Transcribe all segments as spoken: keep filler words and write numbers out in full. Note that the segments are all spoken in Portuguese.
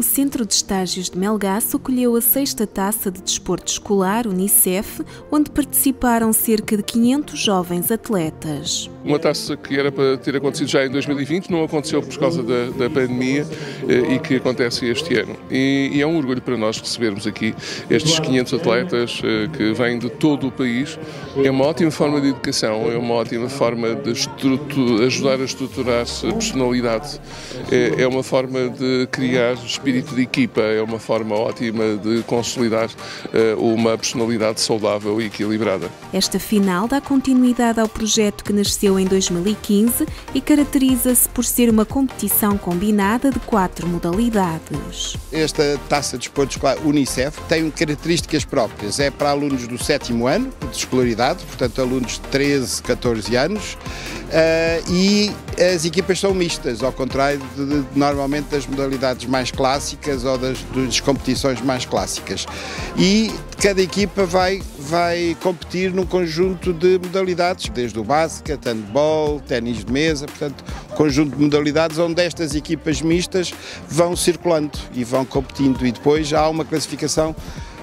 o Centro de Estágios de Melgaço acolheu a sexta Taça de Desporto Escolar Unicef, onde participaram cerca de quinhentos jovens atletas. Uma taça que era para ter acontecido já em dois mil e vinte, não aconteceu por causa da, da pandemia e que acontece este ano. E, e é um orgulho para nós recebermos aqui estes quinhentos atletas que vêm de todo o país. É uma ótima forma de educação, é uma ótima forma de ajudar a estruturar a personalidade, é, é uma forma de criar espírito de equipa, é uma forma ótima de consolidar uh, uma personalidade saudável e equilibrada. Esta final dá continuidade ao projeto que nasceu em dois mil e quinze e caracteriza-se por ser uma competição combinada de quatro modalidades. Esta Taça de Desporto Escolar Unicef tem características próprias, é para alunos do sétimo ano de escolaridade, portanto alunos de treze, catorze anos, uh, e as equipas são mistas, ao contrário de, de, normalmente das modalidades mais clássicas ou das, das competições mais clássicas. E cada equipa vai, vai competir num conjunto de modalidades, desde o basquete, handball, ténis de mesa, portanto, um conjunto de modalidades onde estas equipas mistas vão circulando e vão competindo, e depois há uma classificação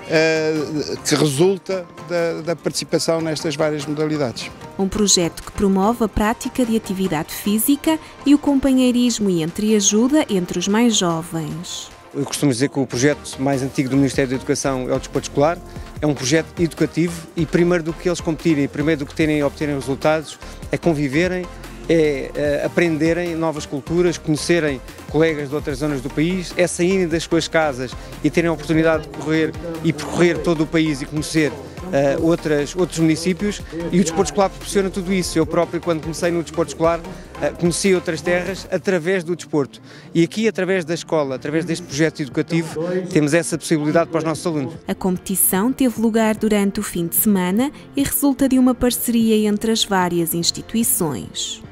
Uh, que resulta da, da participação nestas várias modalidades. Um projeto que promove a prática de atividade física e o companheirismo e entreajuda entre os mais jovens. Eu costumo dizer que o projeto mais antigo do Ministério da Educação é o desporto escolar. É um projeto educativo e primeiro do que eles competirem, primeiro do que terem obterem resultados, é conviverem, é, é aprenderem novas culturas, conhecerem colegas de outras zonas do país, é saírem das suas casas e terem a oportunidade de correr e percorrer todo o país e conhecer uh, outras, outros municípios, e o desporto escolar proporciona tudo isso. Eu próprio, quando comecei no desporto escolar, uh, conheci outras terras através do desporto, e aqui, através da escola, através deste projeto educativo, temos essa possibilidade para os nossos alunos. A competição teve lugar durante o fim de semana e resulta de uma parceria entre as várias instituições.